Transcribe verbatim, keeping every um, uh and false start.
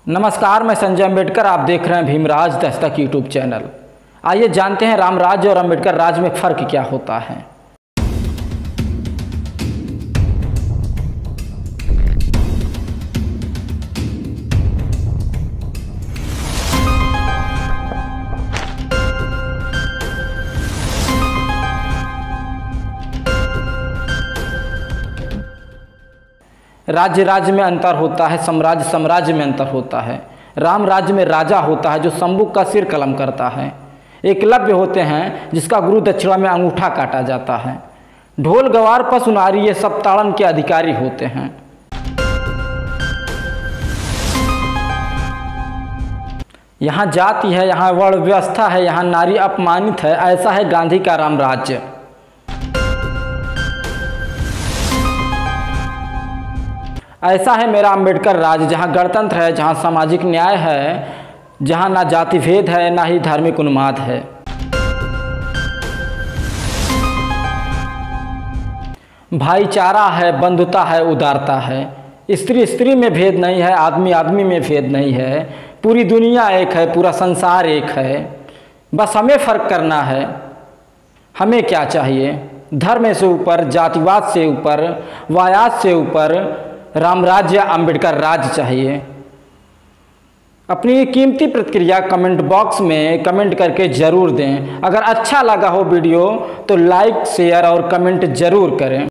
नमस्कार, मैं संजय अम्बेडकर। आप देख रहे हैं भीमराज दस्तक यूट्यूब चैनल। आइए जानते हैं राम राज्य और अम्बेडकर राज में फ़र्क क्या होता है। राज्य राज्य में अंतर होता है, साम्राज्य साम्राज्य में अंतर होता है। राम राज्य में राजा होता है जो सम्मुख का सिर कलम करता है। एकलव्य होते हैं जिसका गुरु दक्षिणा में अंगूठा काटा जाता है। ढोल गवार पशु नारी ये सब ताड़न के अधिकारी होते हैं। यहाँ जाति है, यहाँ वर्ण व्यवस्था है, यहाँ नारी अपमानित है। ऐसा है गांधी का राम राज्य। ऐसा है मेरा अम्बेडकर राज, जहाँ गणतंत्र है, जहाँ सामाजिक न्याय है, जहाँ ना जाति भेद है ना ही धार्मिक उन्माद है। भाईचारा है, बंधुता है, उदारता है। स्त्री स्त्री में भेद नहीं है, आदमी आदमी में भेद नहीं है। पूरी दुनिया एक है, पूरा संसार एक है। बस हमें फ़र्क करना है। हमें क्या चाहिए? धर्म से ऊपर, जातिवाद से ऊपर, वायात से ऊपर राम राज्य अम्बेडकर राज चाहिए। अपनी कीमती प्रतिक्रिया कमेंट बॉक्स में कमेंट करके ज़रूर दें। अगर अच्छा लगा हो वीडियो तो लाइक, शेयर और कमेंट ज़रूर करें।